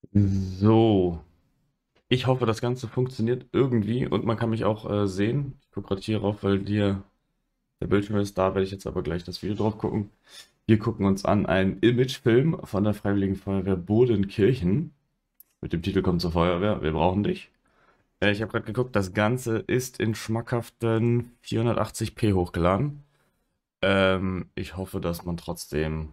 So, ich hoffe, das Ganze funktioniert irgendwie und man kann mich auch sehen. Ich gucke gerade hier rauf, weil dir der Bildschirm ist. Da werde ich jetzt aber gleich das Video drauf gucken. Wir gucken uns an einen Imagefilm von der Freiwilligen Feuerwehr Bodenkirchen mit dem Titel Komm zur Feuerwehr, wir brauchen dich. Ich habe gerade geguckt, das Ganze ist in schmackhaften 480p hochgeladen. Ich hoffe, dass man trotzdem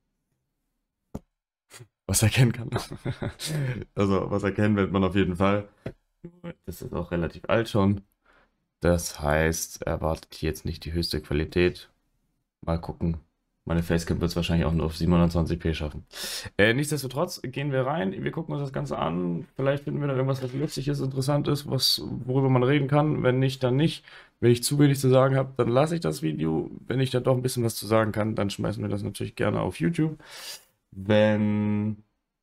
was erkennen kann. Also, was erkennen wird man auf jeden Fall. Das ist auch relativ alt schon. Das heißt, erwartet hier jetzt nicht die höchste Qualität. Mal gucken. Meine Facecam wird es wahrscheinlich auch nur auf 720p schaffen. Nichtsdestotrotz gehen wir rein, wir gucken uns das Ganze an. Vielleicht finden wir da irgendwas, was lustig ist, interessant ist, worüber man reden kann. Wenn nicht, dann nicht. Wenn ich zu wenig zu sagen habe, dann lasse ich das Video. Wenn ich da doch ein bisschen was zu sagen kann, dann schmeißen wir das natürlich gerne auf YouTube. Wenn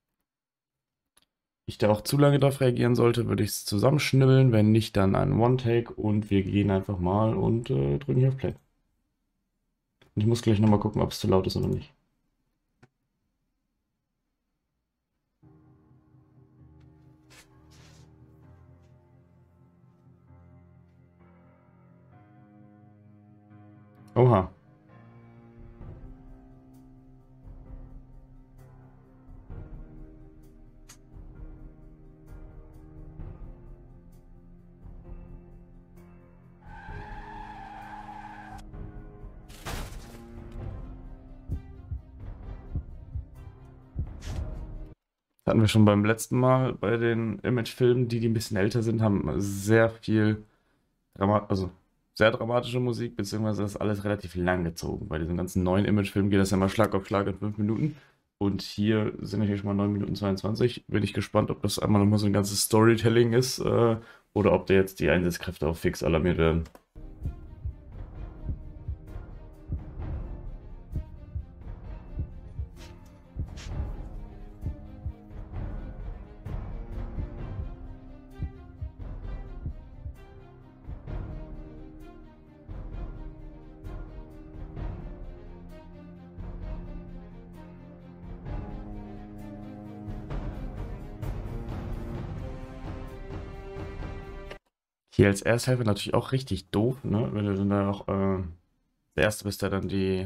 ich da auch zu lange drauf reagieren sollte, würde ich es zusammenschnibbeln. Wenn nicht, dann ein One-Take und wir gehen einfach mal und drücken hier auf Play. Und ich muss gleich nochmal gucken, ob es zu laut ist oder nicht. Oha. Hatten wir schon beim letzten Mal bei den Imagefilmen, die ein bisschen älter sind, haben sehr viel also sehr dramatische Musik, beziehungsweise das ist alles relativ lang gezogen. Bei diesen ganzen neuen Imagefilmen geht das ja immer Schlag auf Schlag in 5 Minuten. Und hier sind ja schon mal 9 Minuten 22. Bin ich gespannt, ob das einmal nochmal so ein ganzes Storytelling ist, oder ob da jetzt die Einsatzkräfte auf fix alarmiert werden. Hier als Ersthelfer natürlich auch richtig doof, ne? Wenn du dann da auch der Erste bist, der dann die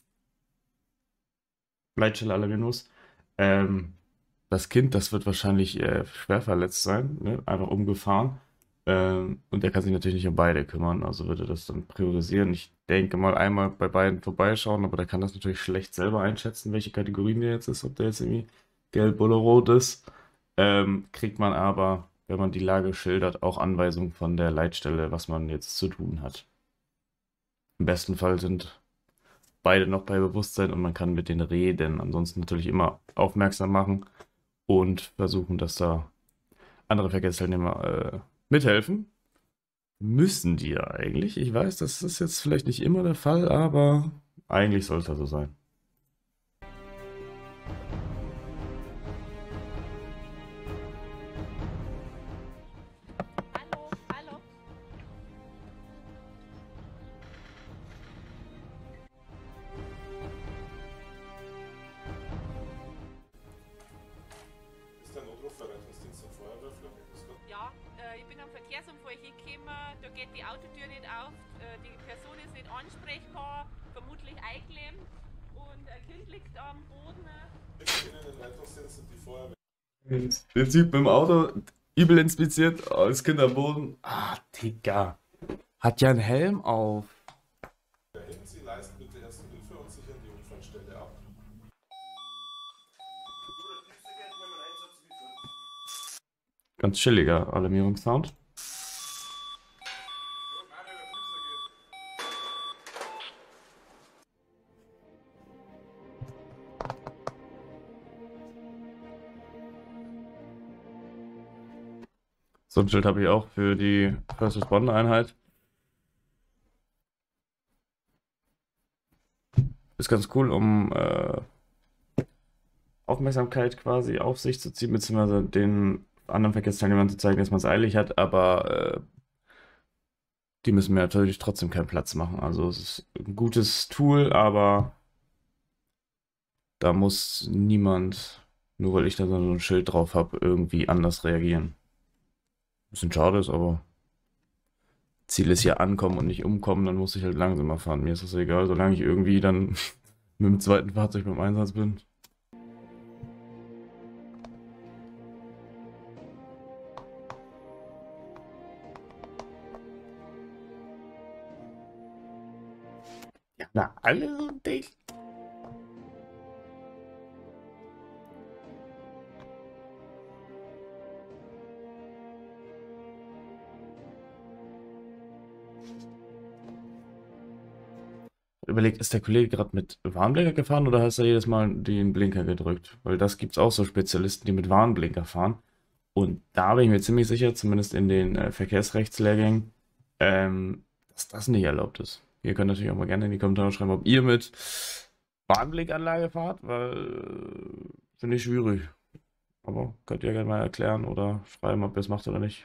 Leitstelle alarmieren muss. Ähm, Das Kind, das wird wahrscheinlich schwer verletzt sein, ne? Einfach umgefahren. Und der kann sich natürlich nicht um beide kümmern, also würde das dann priorisieren. Ich denke mal einmal bei beiden vorbeischauen, aber der kann das natürlich schlecht selber einschätzen, welche Kategorien der jetzt ist, ob der jetzt irgendwie gelb oder rot ist. Kriegt man aber, wenn man die Lage schildert, auch Anweisungen von der Leitstelle, was man jetzt zu tun hat. Im besten Fall sind beide noch bei Bewusstsein und man kann mit denen reden. Ansonsten natürlich immer aufmerksam machen und versuchen, dass da andere Verkehrsteilnehmer mithelfen. Müssen die ja eigentlich. Ich weiß, das ist jetzt vielleicht nicht immer der Fall, aber eigentlich sollte das so sein. Hallo, hallo. Ist der Notruf für Rettungsdienst und Feuerwehr? Grüß Gott. Ja, ich bin am Verkehrsunfall hingekommen, da geht die Autotür nicht auf, die Person ist nicht ansprechbar, vermutlich eingeklemmt und ein Kind liegt am Boden. Ich bin in den Rettungsdienst und die Feuerwehr. Der Typ mit dem Auto, übel inspiziert, als Kind am Boden. Ah, Digga. Hat ja einen Helm auf. Hin. Sie leisten bitte Erste Hilfe und sichern die Unfallstelle ab. Ganz chilliger Alarmierungssound. So ein Schild habe ich auch für die First Responder Einheit. Ist ganz cool, um Aufmerksamkeit quasi auf sich zu ziehen, beziehungsweise den anderen Verkehrsteilnehmern zu zeigen, dass man es eilig hat, aber die müssen mir natürlich trotzdem keinen Platz machen. Also es ist ein gutes Tool, aber da muss niemand nur weil ich da so ein Schild drauf habe, irgendwie anders reagieren. Bisschen schade ist, aber Ziel ist ja ankommen und nicht umkommen, dann muss ich halt langsamer fahren. Mir ist das egal, solange ich irgendwie dann mit dem zweiten Fahrzeug beim Einsatz bin. Ja, na, alle so dicht. Überlegt, ist der Kollege gerade mit Warnblinker gefahren oder hast du jedes Mal den Blinker gedrückt? Weil das gibt es auch so Spezialisten, die mit Warnblinker fahren. Und da bin ich mir ziemlich sicher, zumindest in den Verkehrsrechtslehrgängen, dass das nicht erlaubt ist. Ihr könnt natürlich auch mal gerne in die Kommentare schreiben, ob ihr mit Warnblinkanlage fahrt, weil finde ich schwierig. Aber könnt ihr gerne mal erklären oder schreiben, ob ihr es macht oder nicht.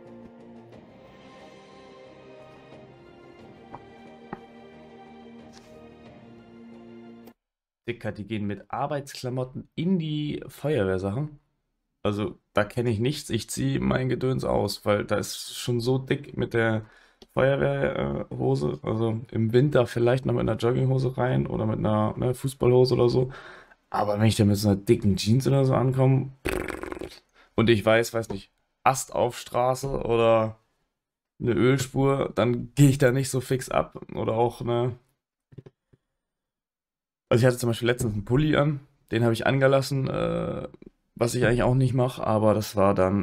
Dicker, die gehen mit Arbeitsklamotten in die Feuerwehrsachen. Also da kenne ich nichts. Ich ziehe mein Gedöns aus, weil da ist schon so dick mit der Feuerwehrhose. Also im Winter vielleicht noch mit einer Jogginghose rein oder mit einer Fußballhose oder so. Aber wenn ich da mit so einer dicken Jeans oder so ankomme und ich weiß nicht, Ast auf Straße oder eine Ölspur, dann gehe ich da nicht so fix ab. Oder auch eine. Also ich hatte zum Beispiel letztens einen Pulli an, den habe ich angelassen, was ich eigentlich auch nicht mache, aber das war dann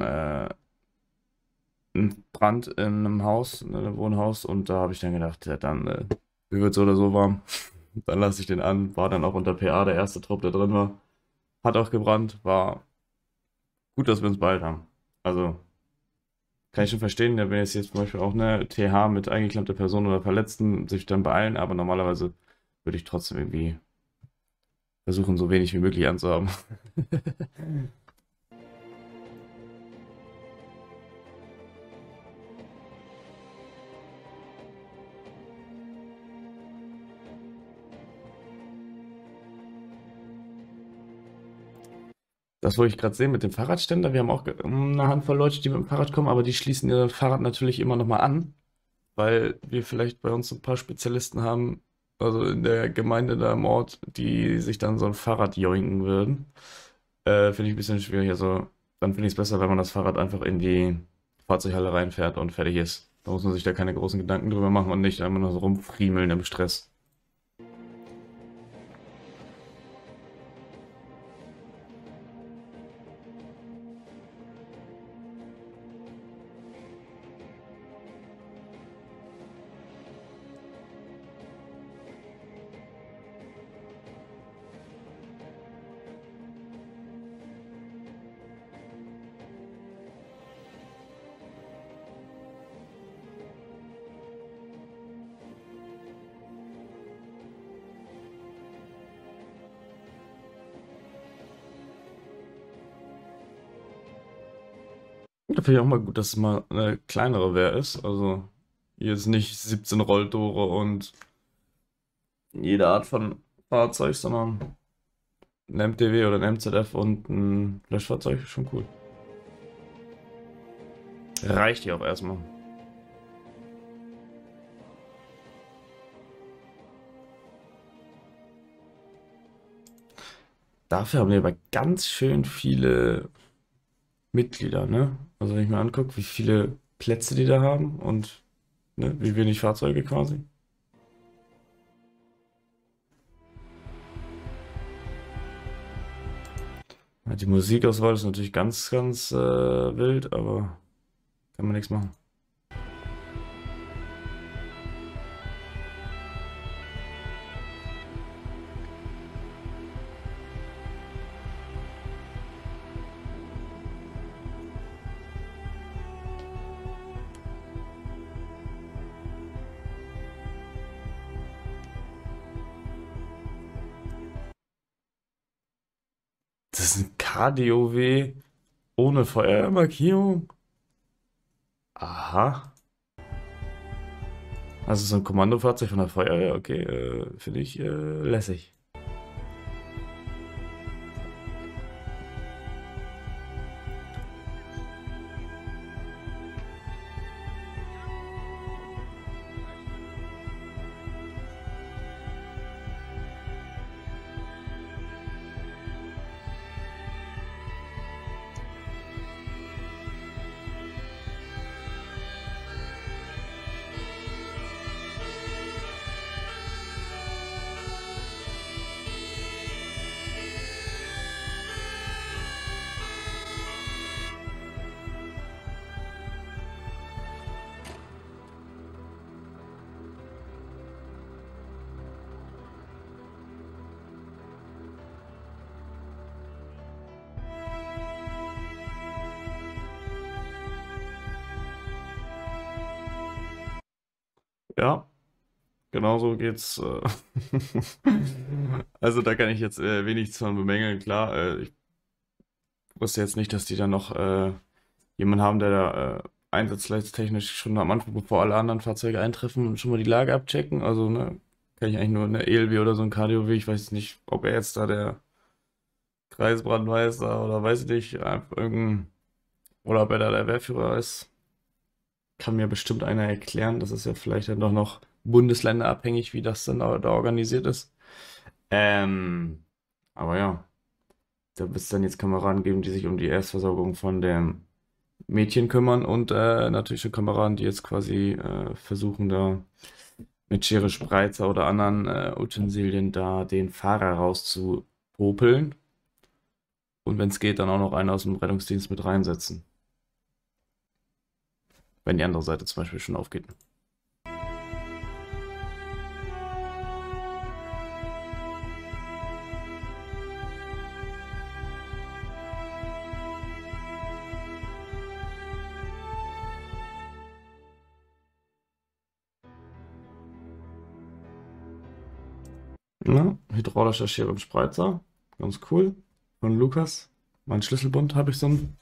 ein Brand in einem Haus, in einem Wohnhaus und da habe ich dann gedacht, ja dann, mir wird so oder so warm, dann lasse ich den an, war dann auch unter PA der erste Trupp, der drin war, hat auch gebrannt, war gut, dass wir uns beeilt haben. Also kann ich schon verstehen, wenn jetzt hier zum Beispiel auch eine TH mit eingeklemmter Person oder Verletzten sich dann beeilen, aber normalerweise würde ich trotzdem irgendwie versuchen, so wenig wie möglich anzuhaben. Das wollte ich gerade sehen mit dem Fahrradständer. Wir haben auch eine Handvoll Leute, die mit dem Fahrrad kommen, aber die schließen ihr Fahrrad natürlich immer nochmal an, weil wir vielleicht bei uns so ein paar Spezialisten haben, also in der Gemeinde da im Ort, die sich dann so ein Fahrrad joinken würden. Finde ich ein bisschen schwierig. Also dann finde ich es besser, wenn man das Fahrrad einfach in die Fahrzeughalle reinfährt und fertig ist. Da muss man sich da keine großen Gedanken drüber machen und nicht einfach nur so rumfriemeln im Stress. Da finde ich auch mal gut, dass es mal eine kleinere Wehr ist. Also jetzt nicht 17 Rolltore und jede Art von Fahrzeug, sondern ein MTW oder ein MZF und ein Löschfahrzeug ist schon cool. Reicht ja auch erstmal. Dafür haben wir aber ganz schön viele Mitglieder, ne? Also wenn ich mir angucke, wie viele Plätze die da haben und ne, wie wenig Fahrzeuge quasi. Ja, die Musikauswahl ist natürlich ganz wild, aber kann man nichts machen. Das ist ein KDOW ohne Feuermarkierung. Aha. Also so ein Kommandofahrzeug von der Feuerwehr, okay, finde ich lässig. Ja, genauso geht's. Also da kann ich jetzt wenig von bemängeln. Klar, ich wusste jetzt nicht, dass die dann noch jemanden haben, der da einsatzleistungstechnisch schon am Anfang, bevor alle anderen Fahrzeuge eintreffen, und schon mal die Lage abchecken. Also, ne, kann ich eigentlich nur eine ELW oder so ein KDOW. Ich weiß nicht, ob er jetzt da der Kreisbrandmeister oder weiß ich nicht, einfach irgendein, oder ob er da der Wehrführer ist. Kann mir bestimmt einer erklären. Das ist ja vielleicht dann doch noch bundesländerabhängig, wie das dann da organisiert ist. Ähm, aber ja, da wird es dann jetzt Kameraden geben, die sich um die Erstversorgung von dem Mädchen kümmern und natürlich schon Kameraden, die jetzt quasi versuchen, da mit Schere Spreizer oder anderen Utensilien da den Fahrer rauszupopeln. Und wenn es geht, dann auch noch einen aus dem Rettungsdienst mit reinsetzen. Wenn die andere Seite zum Beispiel schon aufgeht. Ja, hydraulischer Schere und Spreizer. Ganz cool. Von Lukas. Mein Schlüsselbund habe ich so ein.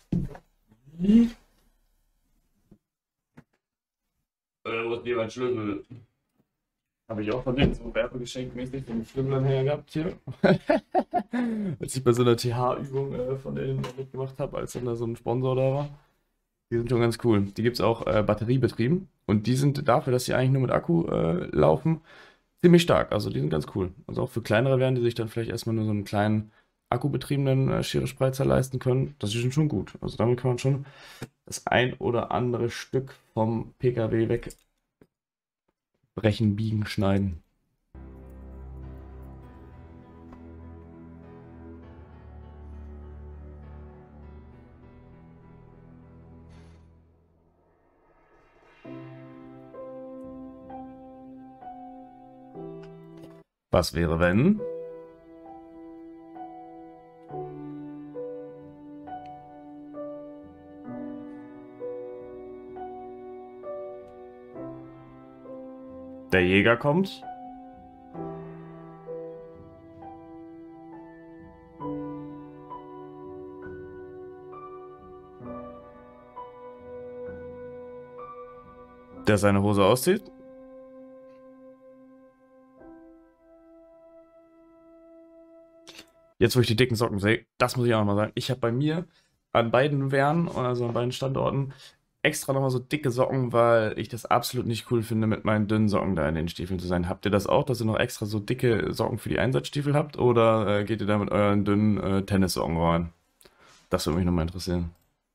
Wo ist dir mein Schlüssel? Habe ich auch von denen so werbegeschenkmäßig den Schlüsselanhänger gehabt hier. Als ich bei so einer TH-Übung von denen mitgemacht habe, als dann da so ein Sponsor da war. Die sind schon ganz cool. Die gibt es auch batteriebetrieben. Und die sind dafür, dass sie eigentlich nur mit Akku laufen, ziemlich stark. Also die sind ganz cool. Also auch für kleinere werden, die sich dann vielleicht erstmal nur so einen kleinen akkubetriebenen Schere-Spreizer leisten können. Das ist schon gut. Also damit kann man schon das ein oder andere Stück vom PKW wegbrechen, biegen, schneiden. Was wäre, wenn? Der Jäger kommt. Der seine Hose auszieht. Jetzt, wo ich die dicken Socken sehe, das muss ich auch nochmal sagen. Ich habe bei mir an beiden Wehren, also an beiden Standorten, extra nochmal so dicke Socken, weil ich das absolut nicht cool finde, mit meinen dünnen Socken da in den Stiefeln zu sein. Habt ihr das auch, dass ihr noch extra so dicke Socken für die Einsatzstiefel habt? Oder geht ihr da mit euren dünnen Tennissocken rein? Das würde mich nochmal interessieren.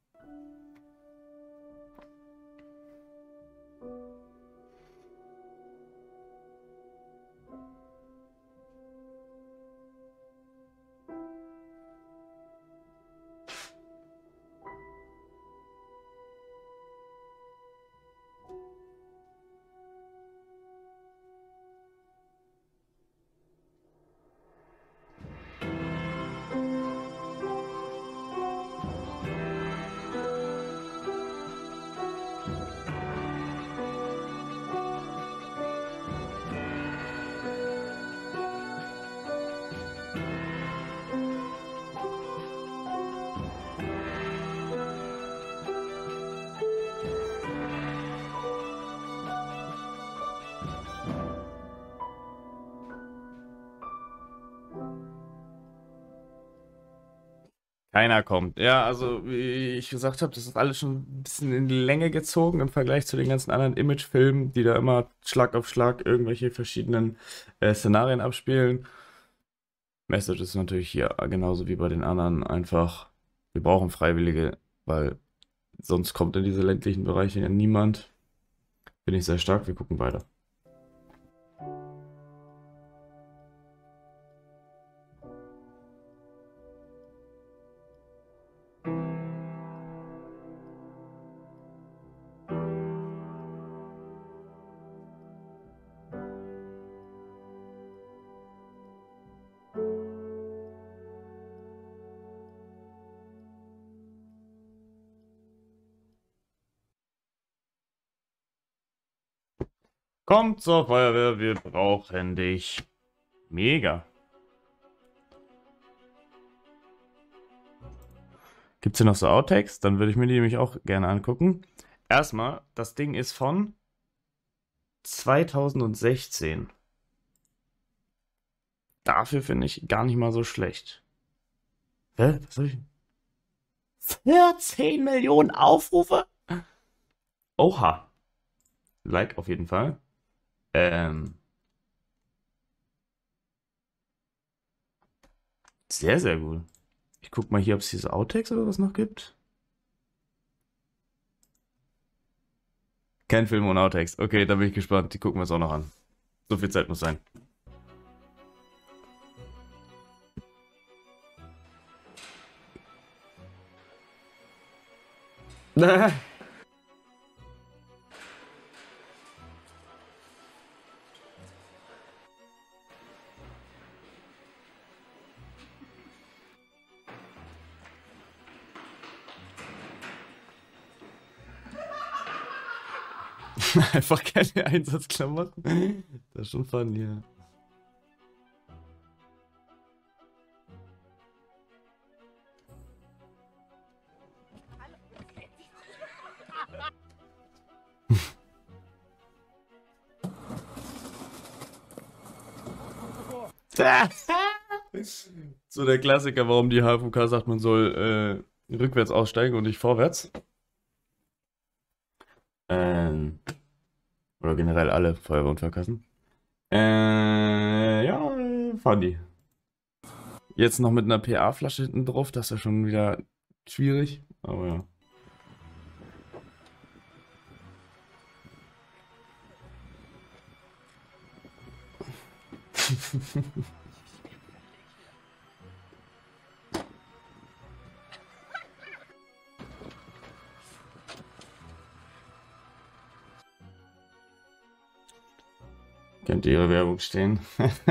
Keiner kommt. Ja, also wie ich gesagt habe, das ist alles schon ein bisschen in die Länge gezogen im Vergleich zu den ganzen anderen Imagefilmen, die da immer Schlag auf Schlag irgendwelche verschiedenen Szenarien abspielen. Message ist natürlich hier genauso wie bei den anderen einfach, wir brauchen Freiwillige, weil sonst kommt in diese ländlichen Bereiche ja niemand. Bin ich sehr stark, wir gucken weiter. Komm zur Feuerwehr, wir brauchen dich. Mega. Gibt es hier noch so Outtakes? Dann würde ich mir die nämlich auch gerne angucken. Erstmal, das Ding ist von 2016. Dafür finde ich gar nicht mal so schlecht. Hä? Was soll ich? 14 Millionen Aufrufe? Oha. Like auf jeden Fall. Sehr, sehr gut. Ich guck mal hier, ob es diese Outtakes oder was noch gibt. Kein Film ohne Outtakes. Okay, da bin ich gespannt. Die gucken wir uns auch noch an. So viel Zeit muss sein. Einfach keine Einsatzklamotten. Das ist schon funny, ja. So der Klassiker, warum die HFUK sagt, man soll rückwärts aussteigen und nicht vorwärts. Oder generell alle Feuerwehrunfallkassen. Ja, funny. Jetzt noch mit einer PA-Flasche hinten drauf, das ist ja schon wieder schwierig, aber ja. Könnt ihr ihre Werbung stehen?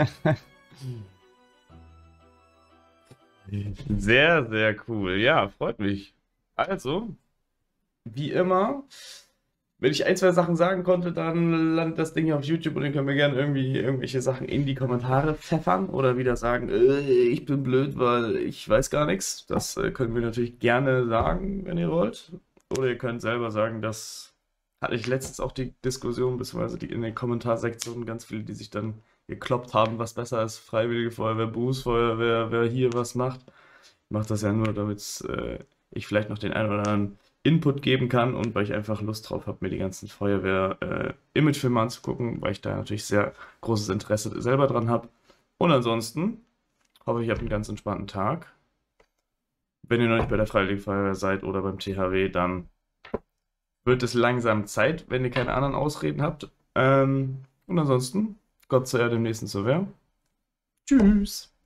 Sehr, sehr cool. Ja, freut mich. Also, wie immer, wenn ich ein, zwei Sachen sagen konnte, dann landet das Ding hier auf YouTube und dann können wir gerne irgendwie irgendwelche Sachen in die Kommentare pfeffern oder wieder sagen, ich bin blöd, weil ich weiß gar nichts. Das können wir natürlich gerne sagen, wenn ihr wollt. Oder ihr könnt selber sagen, das hatte ich letztens auch die Diskussion, beziehungsweise in den Kommentarsektionen ganz viele, die sich dann gekloppt haben, was besser ist, Freiwillige Feuerwehr, Berufsfeuerwehr, wer hier was macht. Ich mache das ja nur, damit ich vielleicht noch den einen oder anderen Input geben kann und weil ich einfach Lust drauf habe, mir die ganzen Feuerwehr-Imagefilme anzugucken, weil ich da natürlich sehr großes Interesse selber dran habe. Und ansonsten hoffe ich, ihr habt einen ganz entspannten Tag. Wenn ihr noch nicht bei der Freiwilligen Feuerwehr seid oder beim THW, dann wird es langsam Zeit, wenn ihr keine anderen Ausreden habt. Und ansonsten, Gott sei Dank demnächst zur Wehr. Tschüss!